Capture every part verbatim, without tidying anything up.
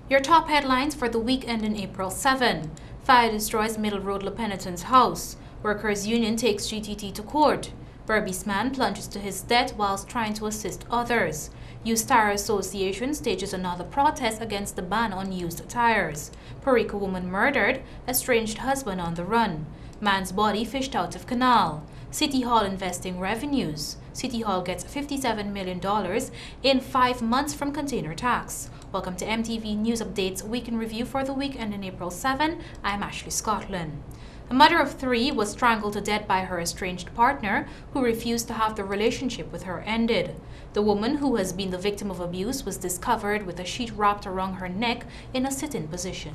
Your top headlines for the week ending April seventh. Fire destroys Middle Road Lepenitant's house. Workers' Union takes G T T to court. Berbice man plunges to his death whilst trying to assist others. Used Tire Association stages another protest against the ban on used tires. Perica woman murdered, estranged husband on the run. Man's body fished out of canal. City Hall investing revenues. City Hall gets fifty-seven million dollars in five months from container tax. Welcome to M T V News Updates Week in Review for the week ending April seventh. I'm Ashley Scotland. A mother of three was strangled to death by her estranged partner who refused to have the relationship with her ended. The woman, who has been the victim of abuse, was discovered with a sheet wrapped around her neck in a sitting position.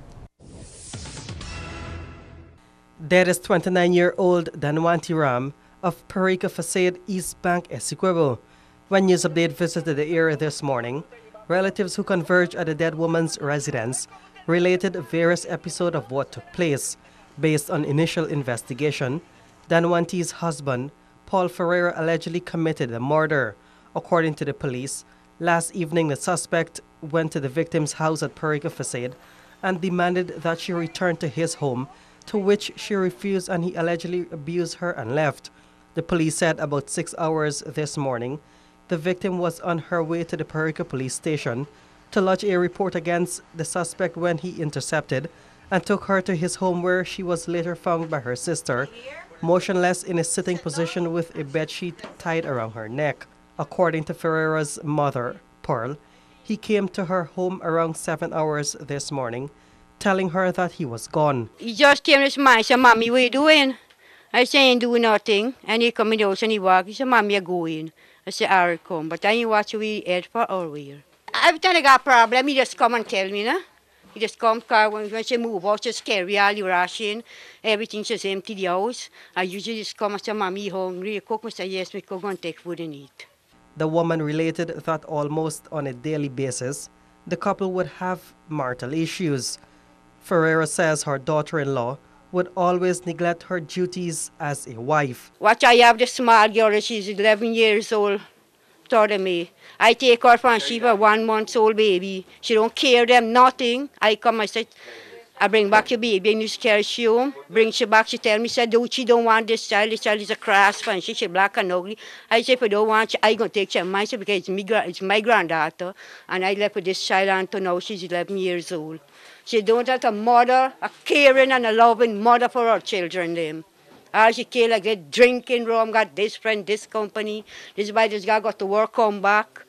Dead is twenty-nine-year-old Danwanti Ram of Perica Facade, East Bank, Essequibo. When News Update visited the area this morning, relatives who converged at the dead woman's residence related various episodes of what took place. Based on initial investigation, Danwanti's husband, Paul Ferreira, allegedly committed the murder. According to the police, last evening the suspect went to the victim's house at Perica Facade and demanded that she return to his home, to which she refused, and he allegedly abused her and left. The police said about six hours this morning, the victim was on her way to the Perica police station to lodge a report against the suspect when he intercepted and took her to his home, where she was later found by her sister, motionless in a sitting position with a bedsheet tied around her neck. According to Ferreira's mother, Pearl, he came to her home around seven hours this morning, telling her that he was gone. He just came this morning. He said, "Mommy, what you doing?" I said, "I ain't doing nothing." And he come in the house and he walk. He said, "Mommy, you're going." I said, "All right, come." But I ain't watch we head for our way. Every time I got a problem, he just come and tell me, nah? He just come, because when, when she move out, she's scary, all the ration, everything, she's empty the house. I usually just come and say, "Mommy, you hungry?" You cook? I say, "Yes, we cook and take food and eat." The woman related that almost on a daily basis, the couple would have marital issues. Ferreira says her daughter-in-law would always neglect her duties as a wife. Watch, I have the small girl, she's eleven years old, taller than me. I take her from she for one month old baby. She don't care them nothing. I come, I said, "I bring back your baby," and you carry she home. Bring she back, she tell me, said, "Do she don't want this child, this child is a crass fan, she, she black and ugly." I said, "If you don't want, I gonna take she myself, because it's, me, it's my granddaughter, and I left with this child until now she's eleven years old. She don't have a mother, a caring and a loving mother for her children, them. All she care like that, drinking rum, got this friend, this company, this boy, this guy got to work, come back.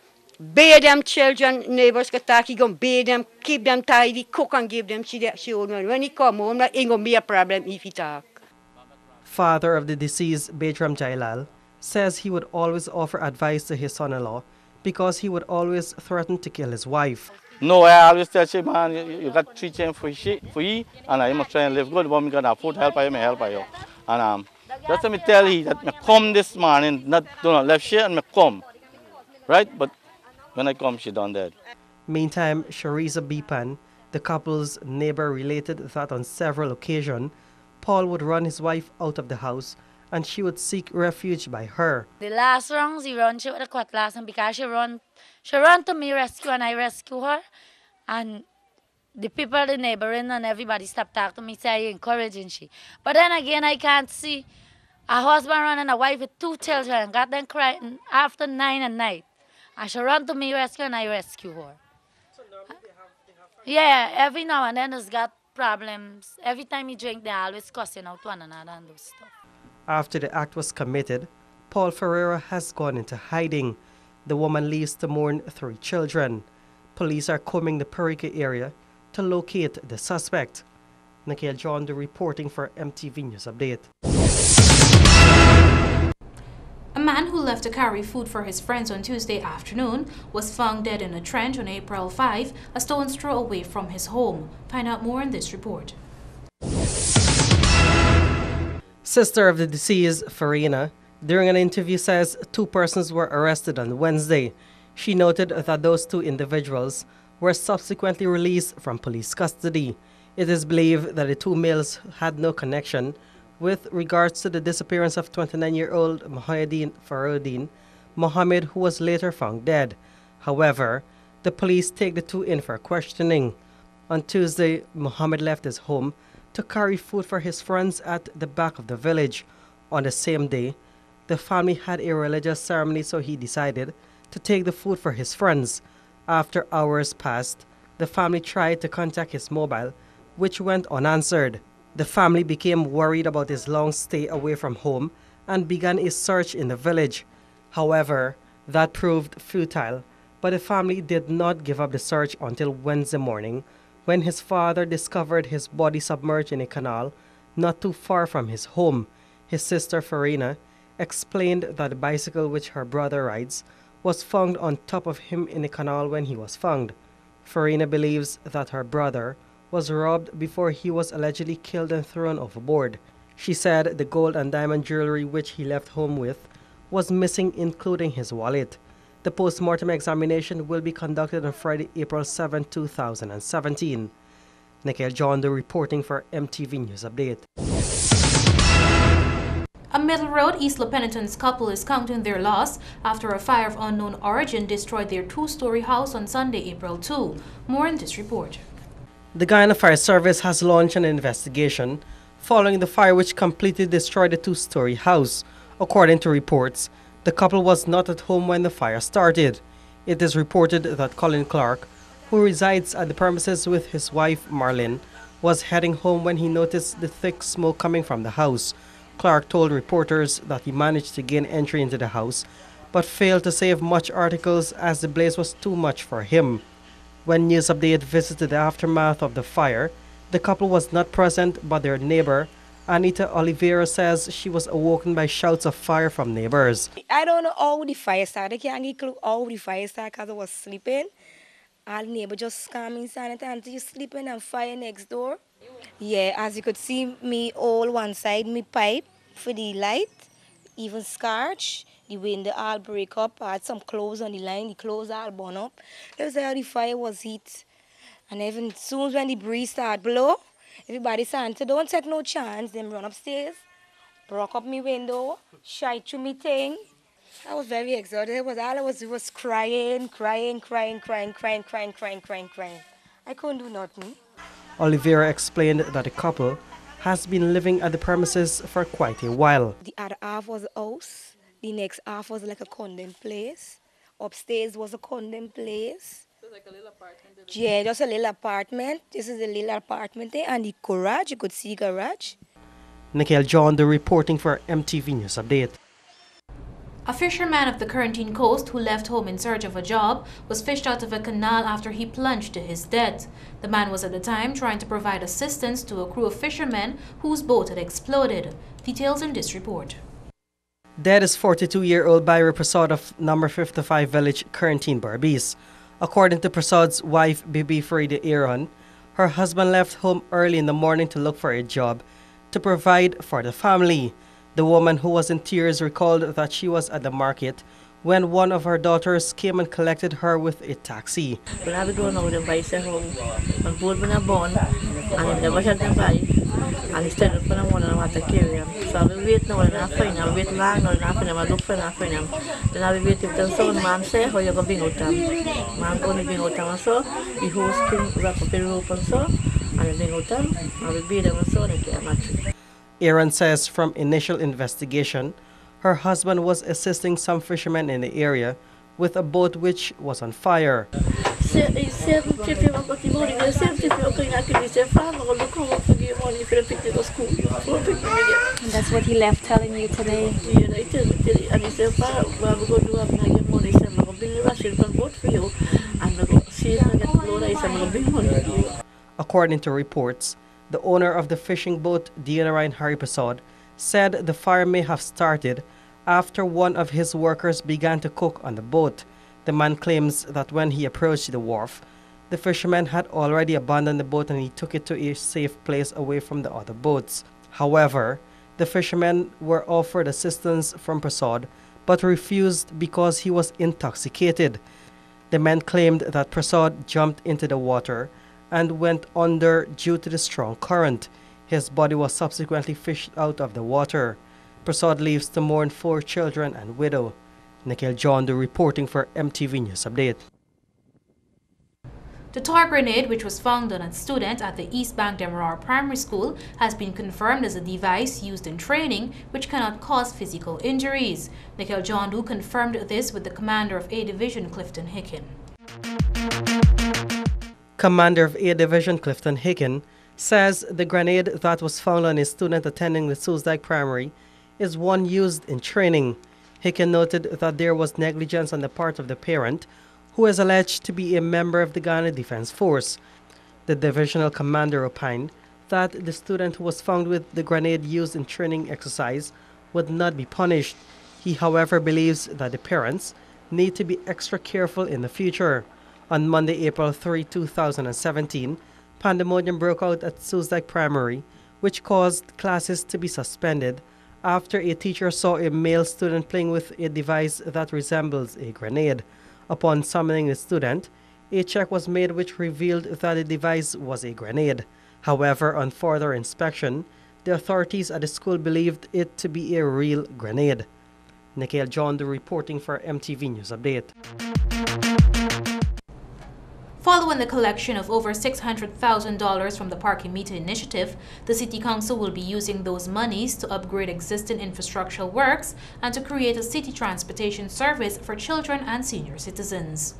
Bathe them children, neighbors got talk, he gonna bathe them, keep them tidy, cook and give them, she, she old man. When he come home, that ain't gonna be a problem if he talk. Father of the deceased, Betram Jailal, says he would always offer advice to his son-in-law because he would always threaten to kill his wife. No, I always tell you, man, you, you got three change for you, for you, and I must try and live good. But me got food help, I may help you. And um, just let me tell you that me come this morning, not do not left share, and me come, right? But when I come, she done dead. Meantime, Shariza Bipan, the couple's neighbor, related that on several occasions, Paul would run his wife out of the house and she would seek refuge by her. The last rounds, he run, she would have cutlass, and because she run, she run to me rescue, and I rescue her. And the people, the neighboring and everybody stopped talking to me, say, encouraging she. But then again, I can't see a husband running a wife with two children, got them crying after nine at night. And she run to me rescue, and I rescue her. So normally they have, they have yeah, every now and then there's got problems. Every time he drink, they're always cussing out one another and those stuff. After the act was committed, Paul Ferreira has gone into hiding. The woman leaves to mourn three children. Police are combing the Perica area to locate the suspect. Nikhil John, the reporting for M T V News Update. A man who left to carry food for his friends on Tuesday afternoon was found dead in a trench on April fifth, a stone's throw away from his home. Find out more in this report. Sister of the deceased, Farina, during an interview says two persons were arrested on Wednesday. She noted that those two individuals were subsequently released from police custody. It is believed that the two males had no connection with regards to the disappearance of twenty-nine-year-old Mohayeddin Farouddin Mohammed, who was later found dead. However, The police take the two in for questioning. On Tuesday, Muhammad left his home to carry food for his friends at the back of the village. On the same day, the family had a religious ceremony, so he decided to take the food for his friends. After hours passed, the family tried to contact his mobile, which went unanswered. The family became worried about his long stay away from home and began a search in the village. However, that proved futile, but the family did not give up the search until Wednesday morning, when his father discovered his body submerged in a canal not too far from his home. His sister Farina explained that the bicycle which her brother rides was found on top of him in the canal when he was found. Farina believes that her brother was robbed before he was allegedly killed and thrown overboard. She said the gold and diamond jewelry which he left home with was missing, including his wallet. The post-mortem examination will be conducted on Friday, April seventh, two thousand seventeen. Nikhil John, reporting for M T V News Update. A Middle Road, East La Penitence couple is counting their loss after a fire of unknown origin destroyed their two-story house on Sunday, April second. More in this report. The Guyana Fire Service has launched an investigation following the fire which completely destroyed the two-story house. According to reports, the couple was not at home when the fire started. It is reported that Colin Clark, who resides at the premises with his wife Marlene, was heading home when he noticed the thick smoke coming from the house. Clark told reporters that he managed to gain entry into the house, but failed to save much articles as the blaze was too much for him. When News Update visited the aftermath of the fire, the couple was not present, but their neighbor, Anita Oliveira, says she was awoken by shouts of fire from neighbors. I don't know how the fire started. I can't get clue how the fire started because I was sleeping. All the neighbor just come inside and until you sleeping and fire next door. Yeah, as you could see, me all one side, me pipe for the light, even scorch. The window all break up. I had some clothes on the line, the clothes all burn up. That was how the fire was hit. And even soon when the breeze started blow, everybody said, don't take no chance. Them run upstairs, broke up my window, shite through me thing. I was very exhausted. It was all I was was crying, crying, crying, crying, crying, crying, crying, crying, crying. I couldn't do nothing. Oliveira explained that the couple has been living at the premises for quite a while. The other half was a house. The next half was like a condemned place. Upstairs was a condemned place. So like a little apartment? Yeah, just a little apartment. This is a little apartment there. And the garage, you could see garage. Nikhil John, the reporting for M T V News Update. A fisherman of the Corentyne coast who left home in search of a job was fished out of a canal after he plunged to his death. The man was at the time trying to provide assistance to a crew of fishermen whose boat had exploded. Details in this report. Dead is forty-two-year-old Byra Prasad of number fifty-five Village, Corentyne, Berbice. According to Prasad's wife, Bibi Farida Aaron, her husband left home early in the morning to look for a job to provide for the family. The woman, who was in tears, recalled that she was at the market when one of her daughters came and collected her with a taxi. When I was going over the bicycle, my boat when I born, and I never had to buy, and instead of when I want to have to carry him. So I will wait now and I find him, I wait long now and I find him, I look for him, I find him. Then I will wait if there's someone, man say, how you going to bring out him? Man going to bring out him and so, the host can wrap up the rope and so, and I bring out him, I will beat him and so, and I get him at you. Aaron says from initial investigation, her husband was assisting some fishermen in the area with a boat which was on fire. That's what he left telling you today? According to reports, the owner of the fishing boat, Dianarine Hari Prasad, said the fire may have started after one of his workers began to cook on the boat. The man claims that when he approached the wharf, the fisherman had already abandoned the boat and he took it to a safe place away from the other boats. However, the fishermen were offered assistance from Prasad but refused because he was intoxicated. The men claimed that Prasad jumped into the water and went under due to the strong current. His body was subsequently fished out of the water. Prasad leaves to mourn four children and widow. Nikhil John, reporting for M T V News Update. The toy grenade, which was found on a student at the East Bank Demerara Primary School, has been confirmed as a device used in training which cannot cause physical injuries. Nikhil Jondu confirmed this with the commander of A Division, Clifton Hicken. Commander of A Division Clifton Hicken says the grenade that was found on a student attending the Soosdyke Primary is one used in training. Hicken noted that there was negligence on the part of the parent, who is alleged to be a member of the Guyana Defense Force. The divisional commander opined that the student who was found with the grenade used in training exercise would not be punished. He, however, believes that the parents need to be extra careful in the future. On Monday, April third, two thousand seventeen, pandemonium broke out at Soosdyke Primary, which caused classes to be suspended after a teacher saw a male student playing with a device that resembles a grenade. Upon summoning the student, a check was made which revealed that the device was a grenade. However, on further inspection, the authorities at the school believed it to be a real grenade. Nikhil Jondu reporting for M T V News Update. Following the collection of over six hundred thousand dollars from the Parking Meter Initiative, the City Council will be using those monies to upgrade existing infrastructural works and to create a city transportation service for children and senior citizens.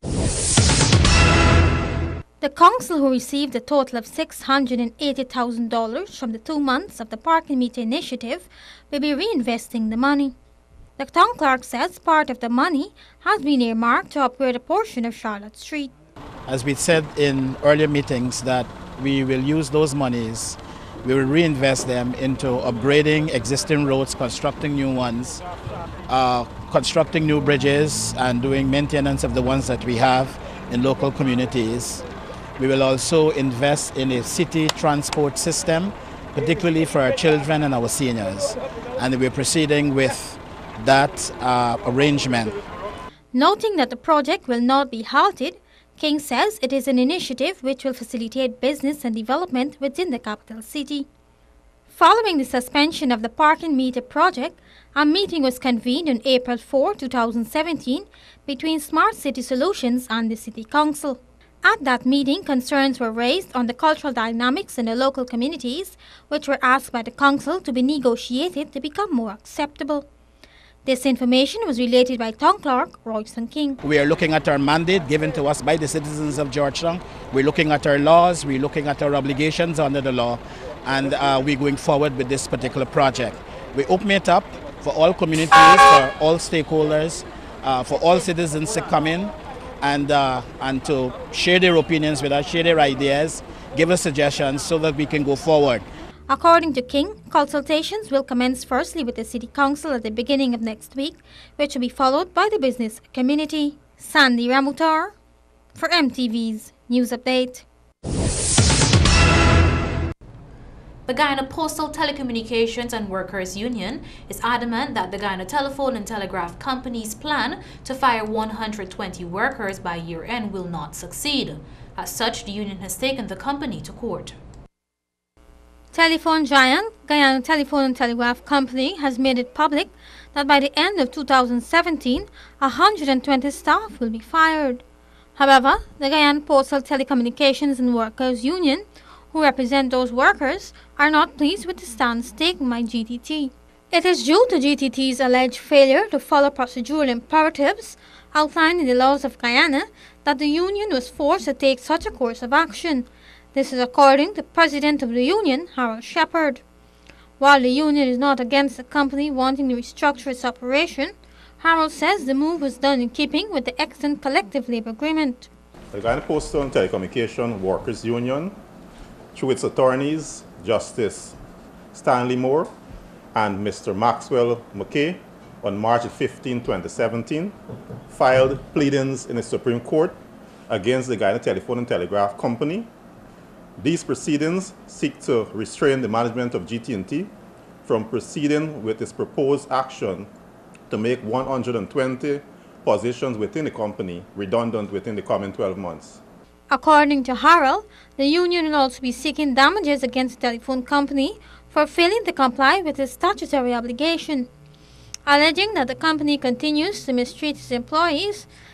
The council, who received a total of six hundred eighty thousand dollars from the two months of the Parking Meter Initiative, will be reinvesting the money. The town clerk says part of the money has been earmarked to upgrade a portion of Charlotte Street. As we said in earlier meetings, that we will use those monies, we will reinvest them into upgrading existing roads, constructing new ones, uh, constructing new bridges, and doing maintenance of the ones that we have in local communities. We will also invest in a city transport system, particularly for our children and our seniors. And we're proceeding with that uh, arrangement. Noting that the project will not be halted, King says it is an initiative which will facilitate business and development within the capital city. Following the suspension of the parking meter project, a meeting was convened on April fourth, two thousand seventeen between Smart City Solutions and the City Council. At that meeting, concerns were raised on the cultural dynamics in the local communities, which were asked by the Council to be negotiated to become more acceptable. This information was related by Town Clerk Royston King. We are looking at our mandate given to us by the citizens of Georgetown. We're looking at our laws, we're looking at our obligations under the law, and uh, we're going forward with this particular project. We open it up for all communities, for all stakeholders, uh, for all citizens to come in and, uh, and to share their opinions with us, share their ideas, give us suggestions so that we can go forward. According to King, consultations will commence firstly with the City Council at the beginning of next week, which will be followed by the business community. Sandy Ramutar for M T V's News Update. The Guyana Postal Telecommunications and Workers Union is adamant that the Guyana Telephone and Telegraph Company's plan to fire one hundred twenty workers by year-end will not succeed. As such, the union has taken the company to court. Telephone giant Guyana Telephone and Telegraph Company has made it public that by the end of two thousand seventeen, one hundred twenty staff will be fired. However, the Guyana Postal Telecommunications and Workers Union, who represent those workers, are not pleased with the stance taken by G T T. It is due to G T T's alleged failure to follow procedural imperatives outlined in the laws of Guyana that the union was forced to take such a course of action. This is according to President of the Union, Harold Shepard. While the union is not against the company wanting to restructure its operation, Harold says the move was done in keeping with the extant collective labor agreement. The Guyana Postal and Telecommunication Workers Union, through its attorneys, Justice Stanley Moore and Mister Maxwell McKay, on March fifteenth, twenty seventeen, filed pleadings in the Supreme Court against the Guyana Telephone and Telegraph Company. These proceedings seek to restrain the management of G T and T from proceeding with its proposed action to make one hundred twenty positions within the company redundant within the coming twelve months. According to Harold, the union will also be seeking damages against the telephone company for failing to comply with its statutory obligation. Alleging that the company continues to mistreat its employees,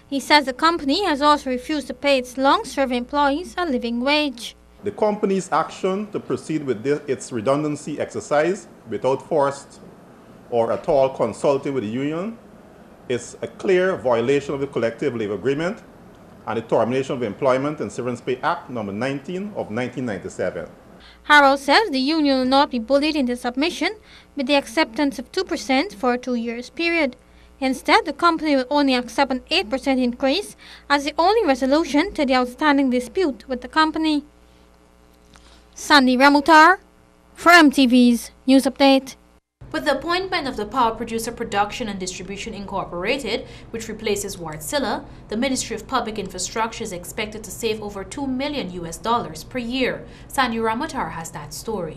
He says the company has also refused to pay its long-serving employees a living wage. The company's action to proceed with this, its redundancy exercise without forced or at all consulting with the union is a clear violation of the collective labor agreement and the termination of the Employment and Severance Pay Act number nineteen of nineteen ninety-seven. Harrow says the union will not be bullied into submission with the acceptance of two percent for a two years period. Instead, the company will only accept an eight percent increase as the only resolution to the outstanding dispute with the company. Sandy Ramutar for M T V's News Update. With the appointment of the Power Producer Production and Distribution Incorporated, which replaces Wärtsilä, the Ministry of Public Infrastructure is expected to save over two million U S dollars per year. Sandy Ramutar has that story.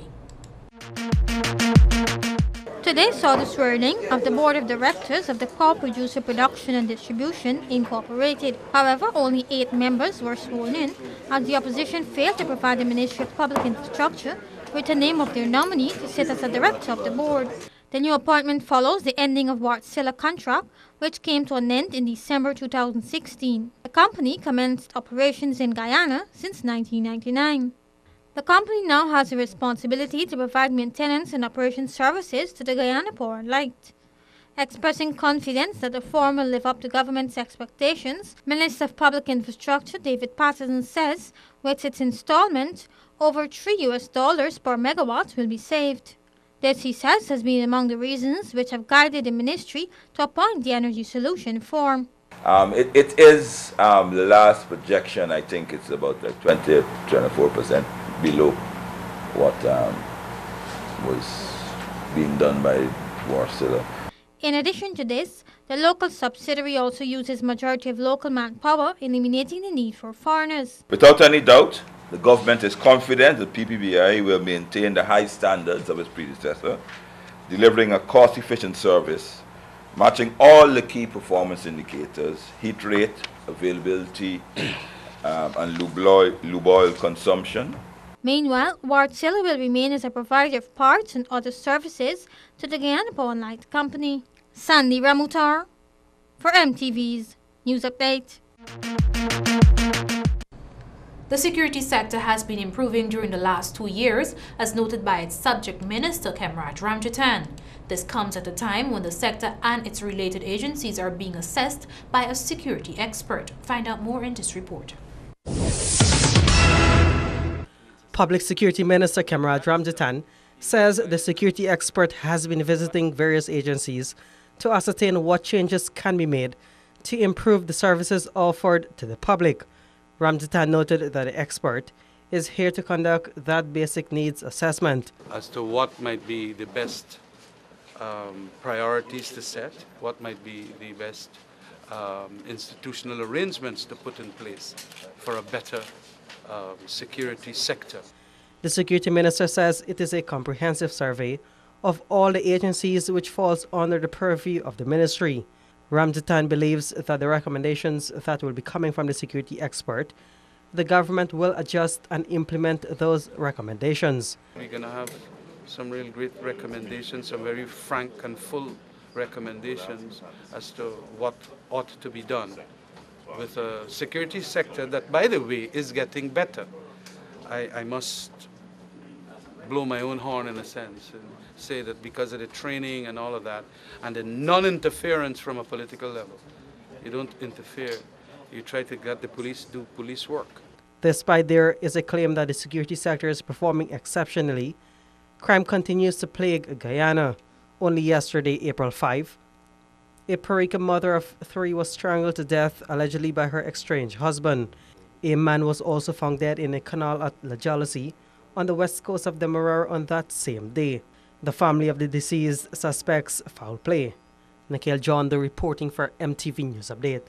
Today saw the swearing of the Board of Directors of the Power Producer Production and Distribution Incorporated. However, only eight members were sworn in as the opposition failed to provide the Ministry of Public Infrastructure with the name of their nominee to sit as a director of the board. The new appointment follows the ending of Wärtsilä contract, which came to an end in December two thousand sixteen. The company commenced operations in Guyana since nineteen ninety-nine. The company now has a responsibility to provide maintenance and operation services to the Guyana Power and Light. Expressing confidence that the firm will live up to government's expectations, Minister of Public Infrastructure David Patterson says with its installment, over three U S dollars per megawatt will be saved. This, he says, has been among the reasons which have guided the ministry to appoint the Energy Solution firm. Um, it, it is um, the last projection. I think it's about like twenty, twenty-four percent below what um, was being done by Wärtsilä. In addition to this, the local subsidiary also uses majority of local manpower, eliminating the need for foreigners. Without any doubt, the government is confident that P P B I will maintain the high standards of its predecessor, delivering a cost-efficient service, matching all the key performance indicators, heat rate, availability, um, and lube oil, lube oil consumption. Meanwhile, Wärtsilä will remain as a provider of parts and other services to the Guyana Power and Light Company. Sandy Ramutar for M T V's News Update. The security sector has been improving during the last two years, as noted by its subject minister, Kemraj Ramjathan. This comes at a time when the sector and its related agencies are being assessed by a security expert. Find out more in this report. Public Security Minister Kemraj Ramjathan says the security expert has been visiting various agencies to ascertain what changes can be made to improve the services offered to the public. Ramjathan noted that the expert is here to conduct that basic needs assessment. As to what might be the best um, priorities to set, what might be the best um, institutional arrangements to put in place for a better um, security sector. The security minister says it is a comprehensive survey of all the agencies which falls under the purview of the ministry. Ramjathan believes that the recommendations that will be coming from the security expert, the government will adjust and implement those recommendations. We're going to have some real great recommendations, some very frank and full recommendations as to what ought to be done with a security sector that, by the way, is getting better. I, I must blow my own horn in a sense and say that because of the training and all of that and the non-interference from a political level, you don't interfere, you try to get the police to do police work. Despite there is a claim that the security sector is performing exceptionally, crime continues to plague Guyana. Only yesterday, April fifth, a Parika mother of three was strangled to death allegedly by her estranged husband. A man was also found dead in a canal at La Jalousie on the west coast of Demerara on that same day. The family of the deceased suspects foul play. Nikhil John, the reporting for M T V News Update.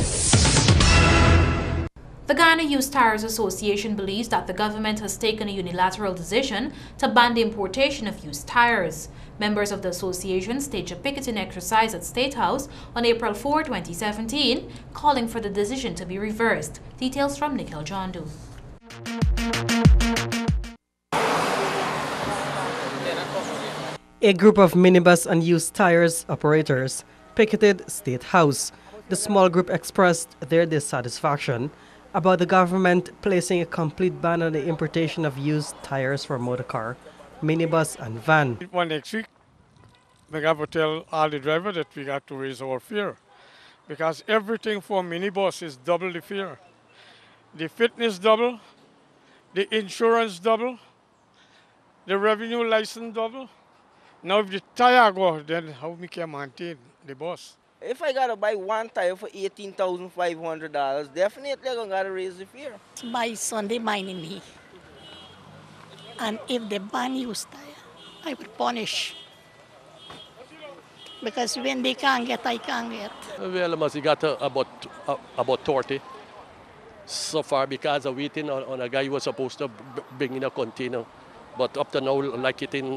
The Guyana Used Tires Association believes that the government has taken a unilateral decision to ban the importation of used tires. Members of the association staged a picketing exercise at State House on April fourth, twenty seventeen, calling for the decision to be reversed. Details from Nikhil Jandu. A group of minibus and used tires operators picketed State House The small group expressed their dissatisfaction about the government placing a complete ban on the importation of used tires for motorcar, minibus and van. One next week, we have to tell all the drivers that we got to raise our fare because everything for minibus is double the fare. The fitness double, the insurance double, the revenue license double. Now if the tire go, then how we can maintain the bus? If I gotta buy one tire for eighteen thousand five hundred dollars, definitely I'm gonna raise the fare. My son, they minding me. And if they ban used tire, I would punish. Because when they can't get, I can't get. Well, I must have got uh, about, uh, about thirty so far because I'm waiting on, on a guy who was supposed to bring in a container. But up to now, like it in,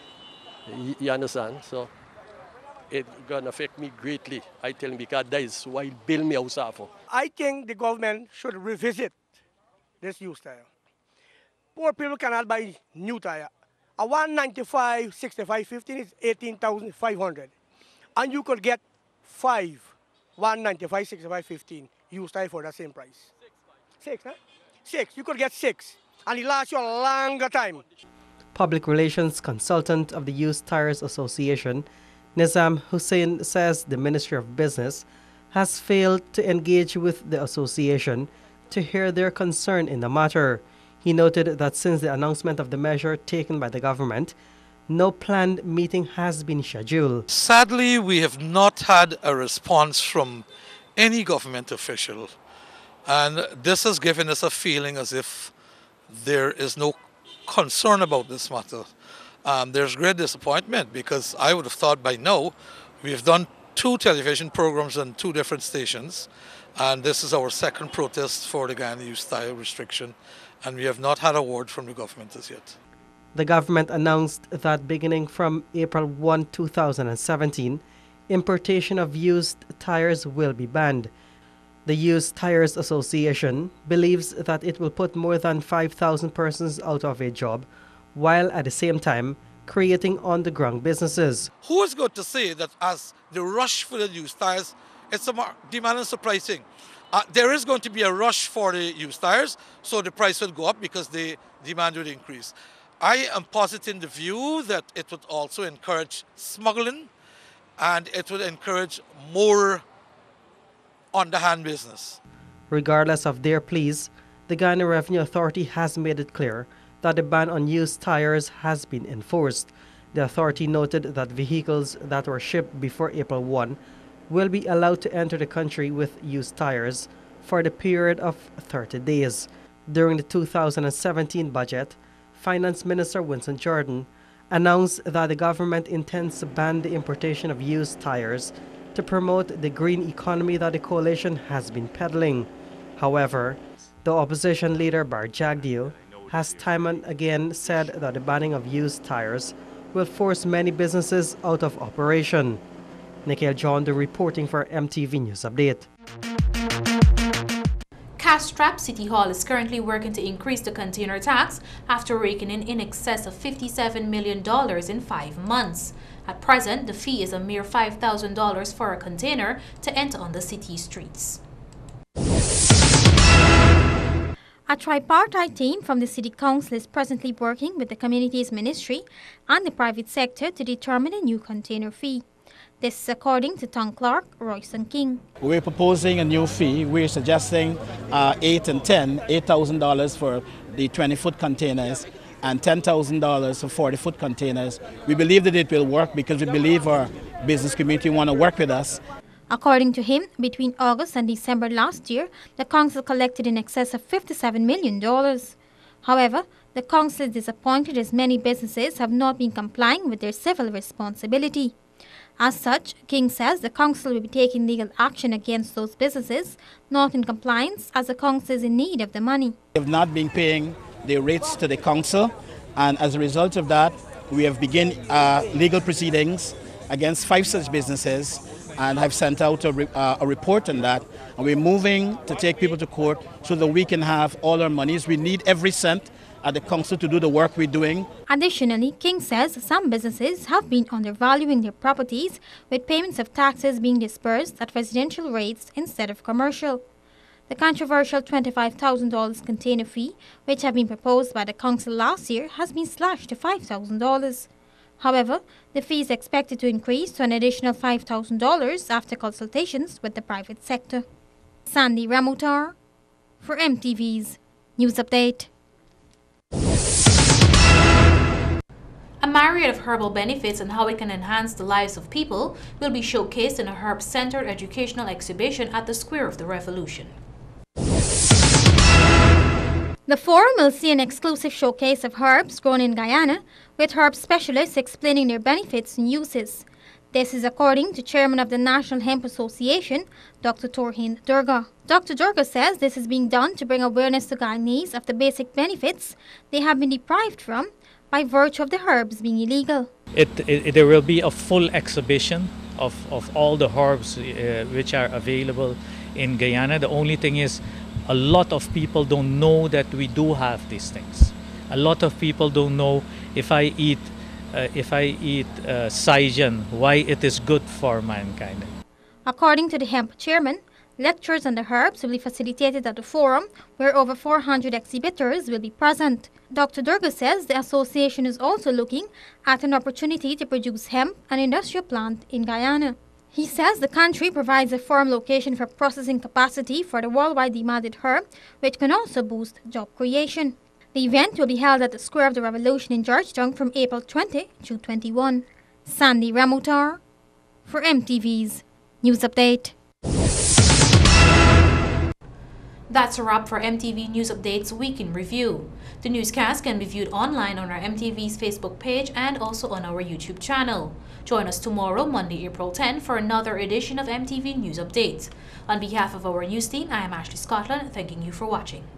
you understand? So it's going to affect me greatly, I tell him, because that is why build me house for. I think the government should revisit this used tire. Poor people cannot buy new tire. A one ninety-five, sixty-five, fifteen is eighteen thousand five hundred. And you could get five one ninety-five, sixty-five, fifteen used tire for the same price. Six, huh? Six. You could get six. And it lasts you a longer time. Public relations consultant of the Used Tires Association, Nizam Hussain, says the Ministry of Business has failed to engage with the association to hear their concern in the matter. He noted that since the announcement of the measure taken by the government, no planned meeting has been scheduled. Sadly, we have not had a response from any government official, and this has given us a feeling as if there is no concern about this matter. Um, there's great disappointment because I would have thought by now we've done two television programs on two different stations, and this is our second protest for the Guyana used tire restriction, and we have not had a word from the government as yet. The government announced that beginning from April first, two thousand seventeen, importation of used tires will be banned. The Used Tires Association believes that it will put more than five thousand persons out of a job, while at the same time creating on-the-ground businesses. Who is going to say that as the rush for the used tires, it's a more demand and supply thing? Uh, there is going to be a rush for the used tires, so the price will go up because the demand will increase. I am positing the view that it would also encourage smuggling and it would encourage more underhand business. Regardless of their pleas, the Guyana Revenue Authority has made it clear that the ban on used tires has been enforced. The authority noted that vehicles that were shipped before April first will be allowed to enter the country with used tires for the period of thirty days. During the two thousand seventeen budget, Finance Minister Winston Jordan announced that the government intends to ban the importation of used tires to promote the green economy that the coalition has been peddling. However, the opposition leader Bar Jagdeo has time and again said that the banning of used tires will force many businesses out of operation. Nikhil John, the reporting for M T V News Update. Castrap City Hall is currently working to increase the container tax after raking in in excess of fifty-seven million dollars in five months. At present, the fee is a mere five thousand dollars for a container to enter on the city streets. A tripartite team from the City Council is presently working with the Communities Ministry and the private sector to determine a new container fee. This is according to Town Clerk Royston King. We're proposing a new fee. We're suggesting uh, eight and ten, eight thousand dollars for the twenty-foot containers and ten thousand dollars for forty-foot containers. We believe that it will work because we believe our business community want to work with us. According to him, between August and December last year, the council collected in excess of fifty-seven million dollars. However, the council is disappointed as many businesses have not been complying with their civil responsibility. As such, King says the council will be taking legal action against those businesses not in compliance, as the council is in need of the money. We have not been paying the rates to the council, and as a result of that, we have begun uh, legal proceedings against five such businesses and I've sent out a, re uh, a report on that. And we're moving to take people to court so that we can have all our monies. We need every cent at the council to do the work we're doing. Additionally, King says some businesses have been undervaluing their properties, with payments of taxes being dispersed at residential rates instead of commercial. The controversial twenty-five thousand dollars container fee, which had been proposed by the council last year, has been slashed to five thousand dollars. However, the fee is expected to increase to an additional five thousand dollars after consultations with the private sector. Sandy Ramutar for M T V's News Update. A myriad of herbal benefits and how it can enhance the lives of people will be showcased in a herb-centered educational exhibition at the Square of the Revolution. The forum will see an exclusive showcase of herbs grown in Guyana, with herb specialists explaining their benefits and uses. This is according to Chairman of the National Hemp Association, Doctor Torhind Durga. Doctor Durga says this is being done to bring awareness to Guyanese of the basic benefits they have been deprived from by virtue of the herbs being illegal. It, it, there will be a full exhibition of, of all the herbs uh, which are available in Guyana. The only thing is, a lot of people don't know that we do have these things. A lot of people don't know if I eat, uh, if I eat uh, Saijan, why it is good for mankind. According to the hemp chairman, lectures on the herbs will be facilitated at the forum, where over four hundred exhibitors will be present. Doctor Durga says the association is also looking at an opportunity to produce hemp, an industrial plant in Guyana. He says the country provides a firm location for processing capacity for the worldwide demanded herb, which can also boost job creation. The event will be held at the Square of the Revolution in Georgetown from April twentieth to twenty-first. Sandy Ramutar for M T V's News Update. That's a wrap for M T V News Update's Week in Review. The newscast can be viewed online on our M T V's Facebook page and also on our YouTube channel. Join us tomorrow, Monday, April tenth, for another edition of M T V News Update. On behalf of our news team, I am Ashley Scotland, thanking you for watching.